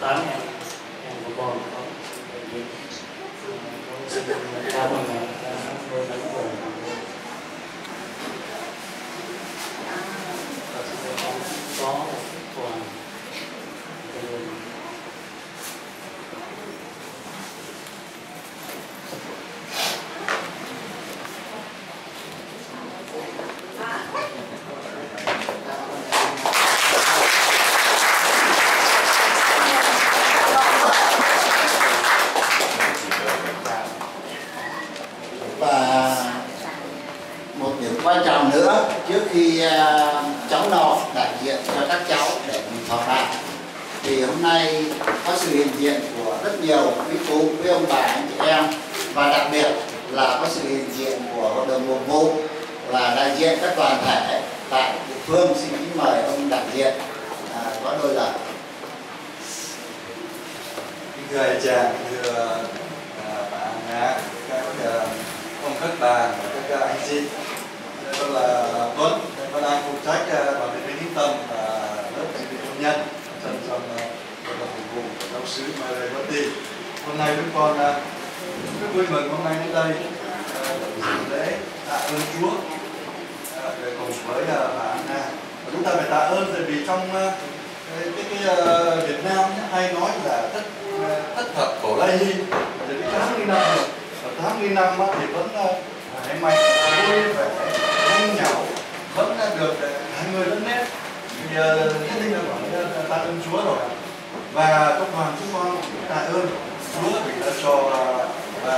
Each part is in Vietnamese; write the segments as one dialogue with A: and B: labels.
A: 8 em của con có xin cảm ơn mẹ đã nuôi nấng con. Có quà
B: quan trọng nữa trước khi cháu Nọ đại diện cho các cháu để mình thọ đảng thì hôm nay có sự hiện diện của rất nhiều quý cụ, quý ông bà, anh chị em và đặc biệt là có sự hiện diện của hội đồng mục vụ và đại diện các đoàn thể tại địa phương. Xin kính mời ông đại diện có đôi lời.
C: Thưa anh chàng, thưa bà Nga, các ông các bà, các anh chị. Tôi là Tuấn, tôi đang phụ trách bảo vệ tính tâm và lớp sinh viên công nhân trong hội đồng phục vụ của giáo sứ Mary Botti. Hôm nay chúng con rất vui mừng hôm nay đến đây dự lễ tạ ơn Chúa cùng với bà Anna. Chúng ta phải tạ ơn tại vì trong Việt Nam hay nói là tất thập cổ lai hy, thì cái 80 năm rồi, và 80 năm thì vẫn hãy mạnh, vui vẻ, nhanh nhảu, vẫn được hai người lẫn nét. Thì nhất định là gọi tạ ơn Chúa rồi. Và trong đoàn chúng con tạ ơn Chúa vì đã cho bà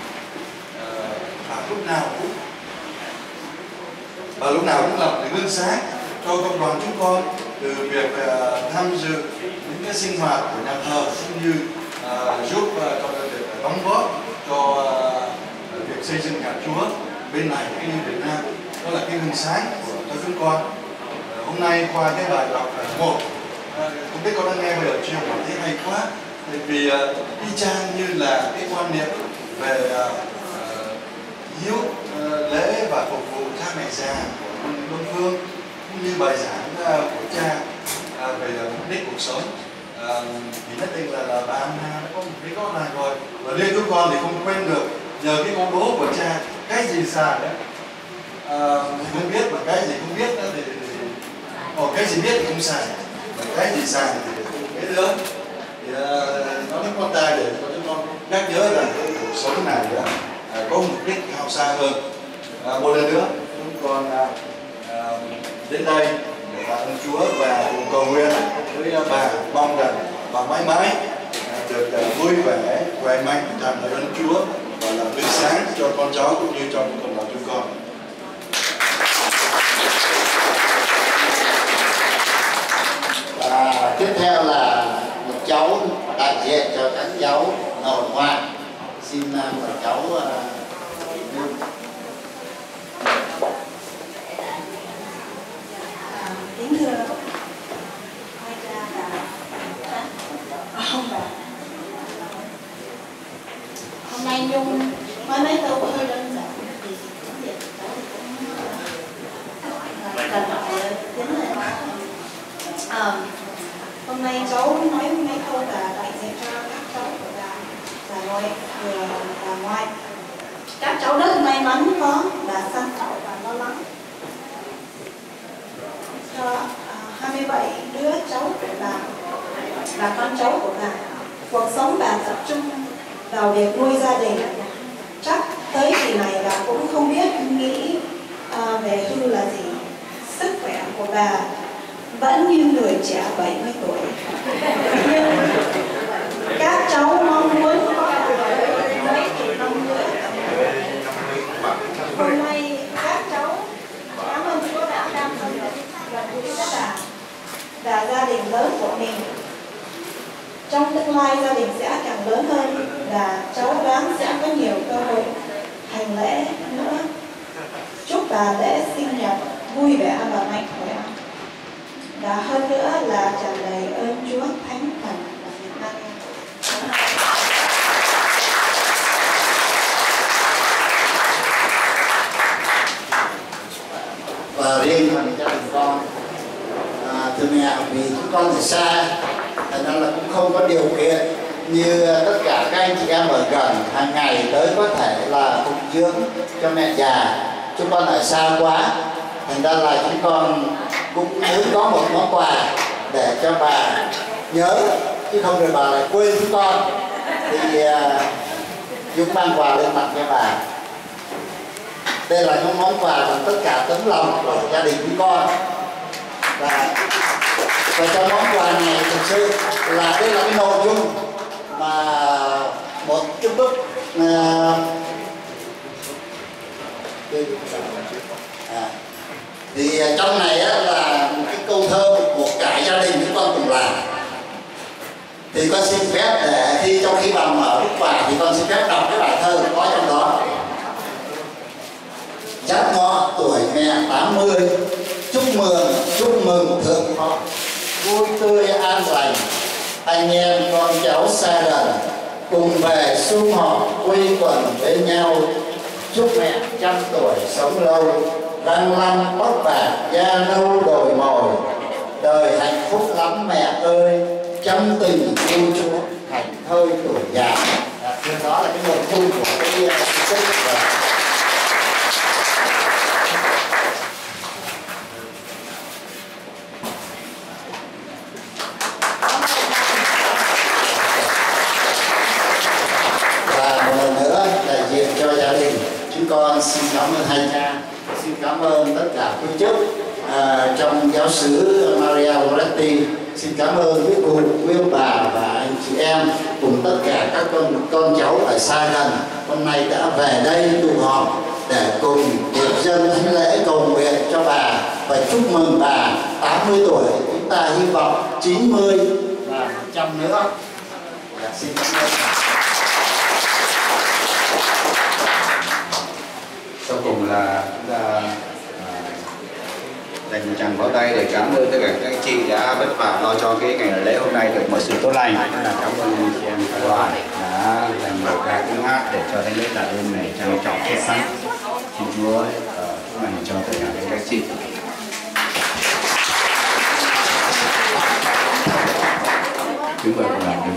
C: lúc nào cũng làm để gương sáng cho công đoàn chúng con, từ việc tham dự những cái sinh hoạt của nhà thờ cũng như giúp cho việc đóng góp cho việc xây dựng nhà Chúa bên này cũng như Việt Nam. Đó là cái gương sáng cho chúng con. Hôm nay qua cái bài đọc một, không biết con đã nghe bây giờ chưa, mà thấy hay quá. Tại vì y chang như là cái quan niệm về hiếu lễ và phục vụ cha mẹ già của Đông Phương, cũng như bài giảng của cha về mục đích cuộc sống. Thì nhất định là bà Anna đã có một cái gót này rồi, và riêng chúng con thì không quên được nhờ cái câu đố của cha, cái gì xài đấy thì không biết, mà cái gì không biết đó thì cái gì biết thì không xài, mà cái gì xài thì không biết nữa. Thì nói với con ta để cho chúng con nhắc nhớ rằng cái cuộc sống này có mục đích cao xa hơn. Một lần nữa chúng con đến đây để tạ ơn Chúa và cùng cầu nguyện với bà, mong rằng bà mãi mãi được vui vẻ, khỏe mạnh, tràn đầy ơn Chúa và làm gương sáng cho con cháu cũng như cho cộng đồng chúng con.
B: Và tiếp theo là một cháu đại diện cho các cháu nội ngoại. Xin mời cháu
D: kính thưa ông bà, hôm nay Nhung nói mấy câu hơi đơn giản vì việc cháu cũng cần phải tiến lên. Hôm nay cháu nói mấy câu là đại diện cho các cháu của bà nội vừa bà ngoại. Các cháu rất may mắn có bà săn sóc và lo lắng cho 27 đứa cháu của bà con cháu của bà. Cuộc sống bà tập trung vào việc nuôi gia đình. Chắc tới kỳ này bà cũng không biết nghĩ về hư là gì. Sức khỏe của bà vẫn như người trẻ 70 tuổi. Nhưng các cháu mong muốn có mấy chục năm nữa. Hôm nay các cháu cảm ơn Chúa đã đang gần gũi với bà và gia đình lớn của mình. Trong tương lai gia đình sẽ càng lớn hơn và cháu đoán sẽ có nhiều cơ hội hành lễ nữa. Chúc bà lễ sinh nhật vui vẻ và mạnh khỏe, và hơn nữa là tràn đầy ơn Chúa Thánh Thần và Việt Nam.
B: Và riêng gia đình con, thưa mẹ, vì chúng con thì xa, thành ra là cũng cũng không có điều kiện như tất cả các anh chị em ở gần hàng ngày tới có thể là phụng dưỡng cho mẹ già. Chúng con ở xa quá, thành ra là chúng con cũng muốn có một món quà để cho bà nhớ, chứ không rồi bà lại quên chúng con. Thì Dũng mang quà lên mặt cho bà. Đây là những món quà bằng tất cả tấm lòng của gia đình chúng con. Và trong món quà này thực sự là đây là cái nội dung mà một cái bức thì trong này là một cái câu thơ của cả gia đình chúng con cùng làm. Thì con xin phép để trong khi bà mở bức quà thì con xin phép đọc cái bài thơ có trong đó. Dắt ngõ tuổi mẹ 80, chúc mừng thượng thọ, vui tươi an lành, anh em con cháu xa gần cùng về sum họp quây quần bên nhau. Chúc mẹ trăm tuổi sống lâu, răng long tóc bạc da nâu đồi mồi, đời hạnh phúc lắm mẹ ơi, trăm tình yêu chúa thành thơi tuổi già. Đó là cái nội dung của cái sách. Con xin cảm ơn hai cha, xin cảm ơn tất cả quý chức trong giáo xứ Maria Moretti, xin cảm ơn quý cụ, quý ông bà và anh chị em cùng tất cả các con cháu ở xa gần hôm nay đã về đây tụ họp để cùng hiệp dân thánh lễ cầu nguyện cho bà và chúc mừng bà 80 tuổi, chúng ta hy vọng 90 và 100 nữa. Xin cảm ơn.
E: Sau cùng là chúng ta dành một tràng pháo tay để cảm ơn tất cả các anh chị đã vất vả lo cho cái ngày lễ hôm nay được mọi sự tốt lành. Cảm ơn anh chị em cả đoàn đã dành một ca tiếng hát để cho thánh lễ tạ ơn này trang trọng xuất sắc. Xin Chúa chúc lành cho tất cả các anh chị. Kính mời các bạn.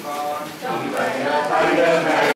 C: con. Vì vậy,